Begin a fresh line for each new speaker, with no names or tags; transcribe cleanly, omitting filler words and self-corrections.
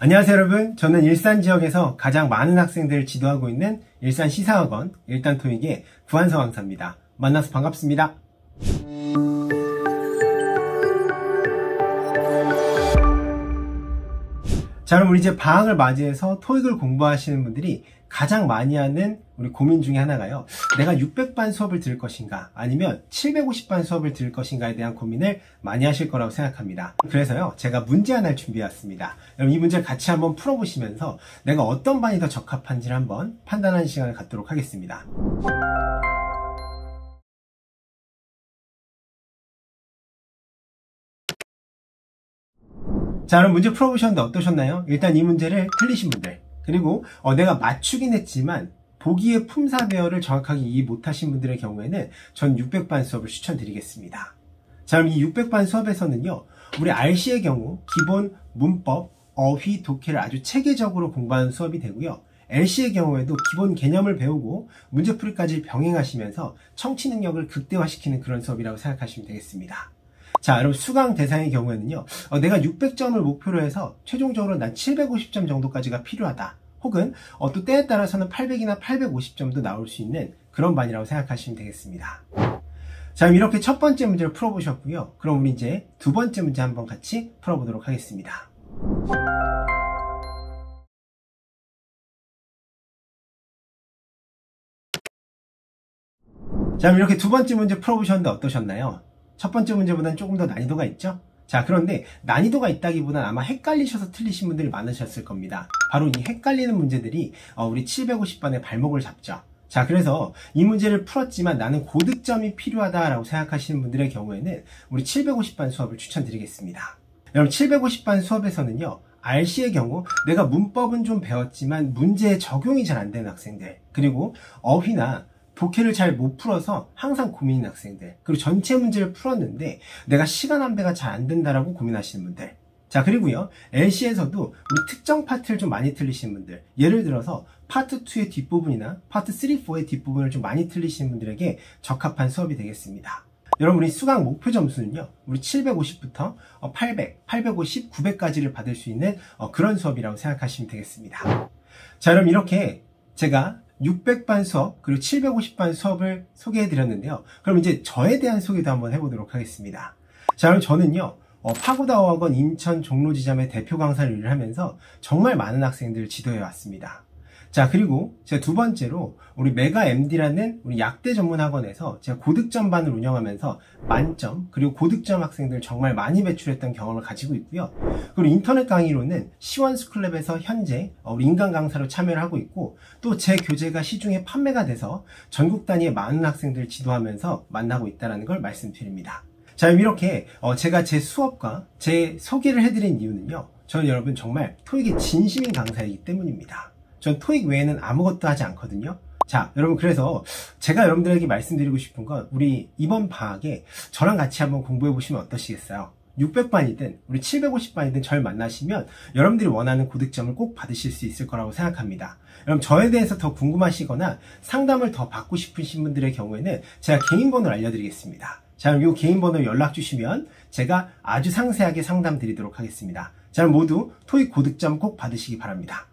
안녕하세요 여러분, 저는 일산 지역에서 가장 많은 학생들을 지도하고 있는 일산 시사학원 일단 토익의 구한서 강사입니다. 만나서 반갑습니다. 자, 그럼 우리 이제 방학을 맞이해서 토익을 공부하시는 분들이 가장 많이 하는 우리 고민 중에 하나가요. 내가 600반 수업을 들을 것인가 아니면 750반 수업을 들을 것인가에 대한 고민을 많이 하실 거라고 생각합니다. 그래서요, 제가 문제 하나를 준비해왔습니다. 여러분 이 문제를 같이 한번 풀어보시면서 내가 어떤 반이 더 적합한지를 한번 판단하는 시간을 갖도록 하겠습니다. 자, 그럼 문제 풀어보셨는데 어떠셨나요? 일단 이 문제를 틀리신 분들, 그리고 내가 맞추긴 했지만 보기의 품사 배열을 정확하게 이해 못하신 분들의 경우에는 전 600반 수업을 추천드리겠습니다. 자, 그럼 이 600반 수업에서는요, 우리 RC의 경우 기본 문법, 어휘, 독해를 아주 체계적으로 공부하는 수업이 되고요. LC의 경우에도 기본 개념을 배우고 문제풀이까지 병행하시면서 청취 능력을 극대화시키는 그런 수업이라고 생각하시면 되겠습니다. 자, 여러분 수강 대상의 경우에는요, 내가 600점을 목표로 해서 최종적으로 난 750점 정도까지가 필요하다. 혹은 또 때에 따라서는 800이나 850점도 나올 수 있는 그런 반이라고 생각하시면 되겠습니다. 자, 그럼 이렇게 첫 번째 문제를 풀어보셨고요. 그럼 우리 이제 두 번째 문제 한번 같이 풀어보도록 하겠습니다. 자, 그럼 이렇게 두 번째 문제 풀어보셨는데 어떠셨나요? 첫 번째 문제보다는 조금 더 난이도가 있죠? 자, 그런데 난이도가 있다기보다는 아마 헷갈리셔서 틀리신 분들이 많으셨을 겁니다. 바로 이 헷갈리는 문제들이 우리 750반의 발목을 잡죠. 자, 그래서 이 문제를 풀었지만 나는 고득점이 필요하다라고 생각하시는 분들의 경우에는 우리 750반 수업을 추천드리겠습니다. 여러분 750반 수업에서는요, RC의 경우 내가 문법은 좀 배웠지만 문제에 적용이 잘 안 되는 학생들, 그리고 어휘나 독해를 잘 못 풀어서 항상 고민인 학생들, 그리고 전체 문제를 풀었는데 내가 시간 안배가 잘 안 된다라고 고민하시는 분들, 자, 그리고요 LC에서도 우리 특정 파트를 좀 많이 틀리시는 분들, 예를 들어서 파트 2의 뒷부분이나 파트 3, 4의 뒷부분을 좀 많이 틀리시는 분들에게 적합한 수업이 되겠습니다. 여러분 우리 수강 목표 점수는요, 우리 750부터 800, 850, 900까지를 받을 수 있는 그런 수업이라고 생각하시면 되겠습니다. 자, 그럼 이렇게 제가 600반 수업 그리고 750반 수업을 소개해 드렸는데요. 그럼 이제 저에 대한 소개도 한번 해보도록 하겠습니다. 자, 그럼 저는요, 파고다어학원 인천 종로지점의 대표 강사를 일을 하면서 정말 많은 학생들을 지도해 왔습니다. 자, 그리고 제가 두 번째로 우리 메가 MD라는 우리 약대 전문 학원에서 제가 고득점 반을 운영하면서 만점 그리고 고득점 학생들 정말 많이 배출했던 경험을 가지고 있고요. 그리고 인터넷 강의로는 시원스쿨랩에서 현재 우리 인강 강사로 참여를 하고 있고, 또 제 교재가 시중에 판매가 돼서 전국 단위의 많은 학생들을 지도하면서 만나고 있다는 걸 말씀드립니다. 자, 이렇게 제가 제 수업과 제 소개를 해드린 이유는요, 저는 여러분 정말 토익의 진심인 강사이기 때문입니다. 전 토익 외에는 아무것도 하지 않거든요. 자, 여러분 그래서 제가 여러분들에게 말씀드리고 싶은 건 우리 이번 방학에 저랑 같이 한번 공부해 보시면 어떠시겠어요? 600반이든 우리 750반이든 절 만나시면 여러분들이 원하는 고득점을 꼭 받으실 수 있을 거라고 생각합니다. 여러분 저에 대해서 더 궁금하시거나 상담을 더 받고 싶으신 분들의 경우에는 제가 개인 번호를 알려드리겠습니다. 자, 그럼 이 개인 번호 연락 주시면 제가 아주 상세하게 상담 드리도록 하겠습니다. 자, 그럼 모두 토익 고득점 꼭 받으시기 바랍니다.